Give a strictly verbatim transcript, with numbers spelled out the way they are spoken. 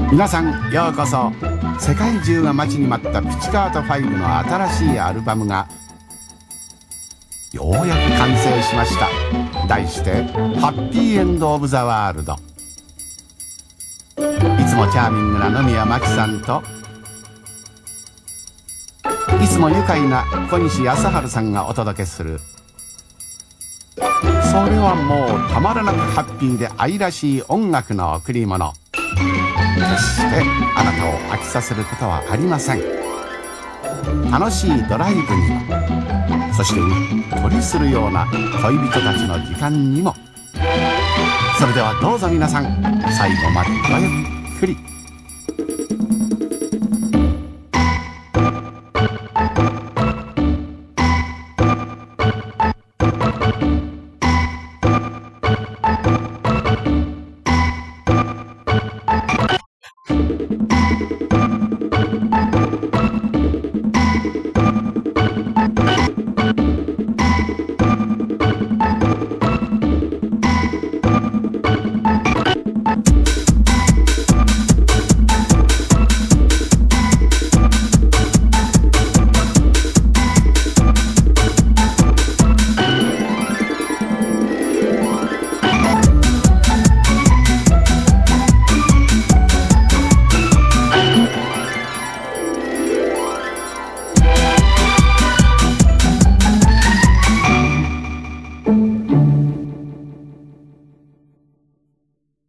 皆さんようこそ。世界中が待ちに待ったピチカートファイブの新しいアルバムがようやく完成しました。題して「ハッピーエンド・オブ・ザ・ワールド」。いつもチャーミングな野宮真紀さんといつも愉快な小西康晴さんがお届けする、それはもうたまらなくハッピーで愛らしい音楽の贈り物。決してあなたを飽きさせることはありません。楽しいドライブにも、そしてうっとりするような恋人たちの時間にも。それではどうぞ皆さん、最後までごゆっくり。